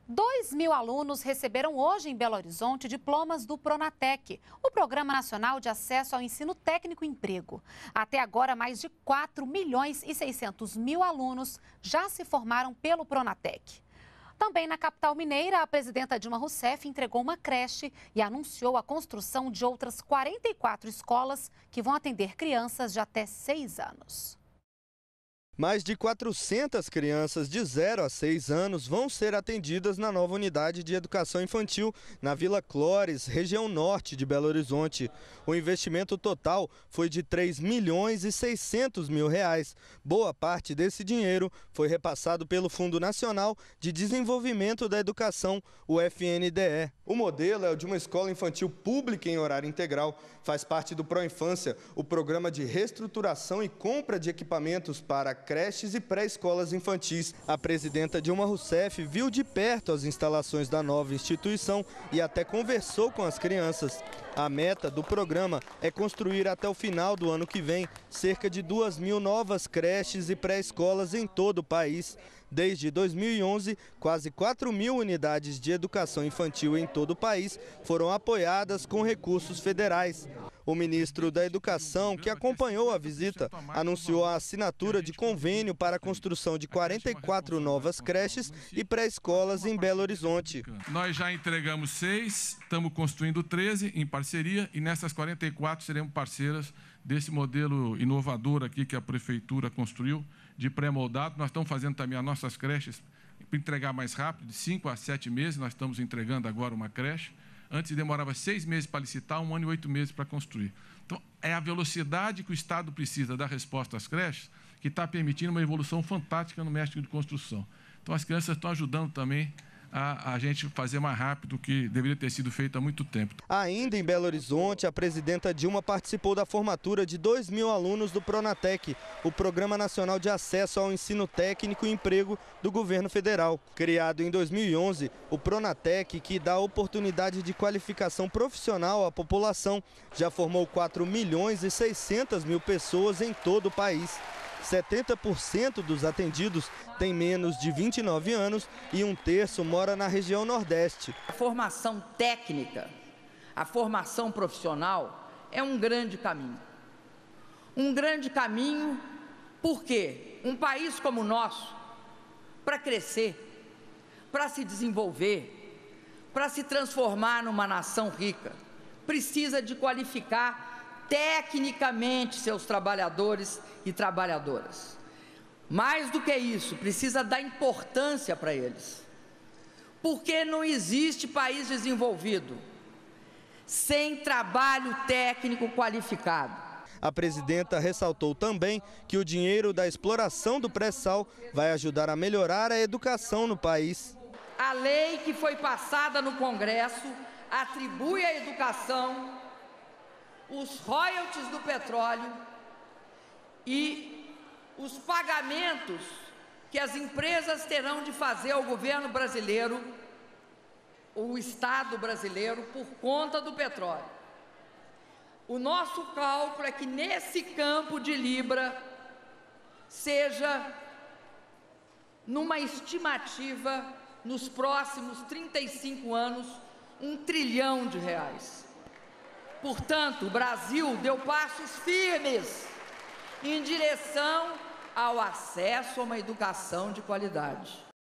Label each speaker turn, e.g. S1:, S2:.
S1: 2.000 alunos receberam hoje em Belo Horizonte diplomas do Pronatec, o Programa Nacional de Acesso ao Ensino Técnico e Emprego. Até agora, mais de 4.600.000 alunos já se formaram pelo Pronatec. Também na capital mineira, a presidenta Dilma Rousseff entregou uma creche e anunciou a construção de outras 44 escolas que vão atender crianças de até 6 anos.
S2: Mais de 400 crianças de 0 a 6 anos vão ser atendidas na nova unidade de educação infantil na Vila Clores, região norte de Belo Horizonte. O investimento total foi de R$ 3.600.000. Boa parte desse dinheiro foi repassado pelo Fundo Nacional de Desenvolvimento da Educação, o FNDE. O modelo é o de uma escola infantil pública em horário integral. Faz parte do Proinfância, o programa de reestruturação e compra de equipamentos para creches e pré-escolas infantis. A presidenta Dilma Rousseff viu de perto as instalações da nova instituição e até conversou com as crianças. A meta do programa é construir até o final do ano que vem cerca de 2.000 novas creches e pré-escolas em todo o país. Desde 2011, quase 4.000 unidades de educação infantil em todo o país foram apoiadas com recursos federais. O ministro da Educação, que acompanhou a visita, anunciou a assinatura de convênio para a construção de 44 novas creches e pré-escolas em Belo Horizonte.
S3: Nós já entregamos 6, estamos construindo 13 em parceria e nessas 44 seremos parceiras desse modelo inovador aqui que a Prefeitura construiu, de pré-moldado. Nós estamos fazendo também as nossas creches para entregar mais rápido, de 5 a 7 meses, nós estamos entregando agora uma creche. Antes demorava 6 meses para licitar, 1 ano e 8 meses para construir. Então, é a velocidade que o Estado precisa dar resposta às creches que está permitindo uma evolução fantástica no método de construção. Então, as crianças estão ajudando também a gente fazer mais rápido o que deveria ter sido feito há muito tempo.
S2: Ainda em Belo Horizonte, a presidenta Dilma participou da formatura de 2.000 alunos do Pronatec, o Programa Nacional de Acesso ao Ensino Técnico e Emprego do governo federal. Criado em 2011, o Pronatec, que dá oportunidade de qualificação profissional à população, já formou 4.600.000 pessoas em todo o país. 70% dos atendidos têm menos de 29 anos e 1/3 mora na região Nordeste.
S4: A formação técnica, a formação profissional é um grande caminho. Um grande caminho porque um país como o nosso, para crescer, para se desenvolver, para se transformar numa nação rica, precisa de qualificar tecnicamente seus trabalhadores e trabalhadoras. Mais do que isso, precisa dar importância para eles. Porque não existe país desenvolvido sem trabalho técnico qualificado.
S2: A presidenta ressaltou também que o dinheiro da exploração do pré-sal vai ajudar a melhorar a educação no país.
S4: A lei que foi passada no Congresso atribui à educação os royalties do petróleo e os pagamentos que as empresas terão de fazer ao governo brasileiro, o Estado brasileiro, por conta do petróleo. O nosso cálculo é que nesse campo de Libra seja, numa estimativa, nos próximos 35 anos, R$1 trilhão. Portanto, o Brasil deu passos firmes em direção ao acesso a uma educação de qualidade.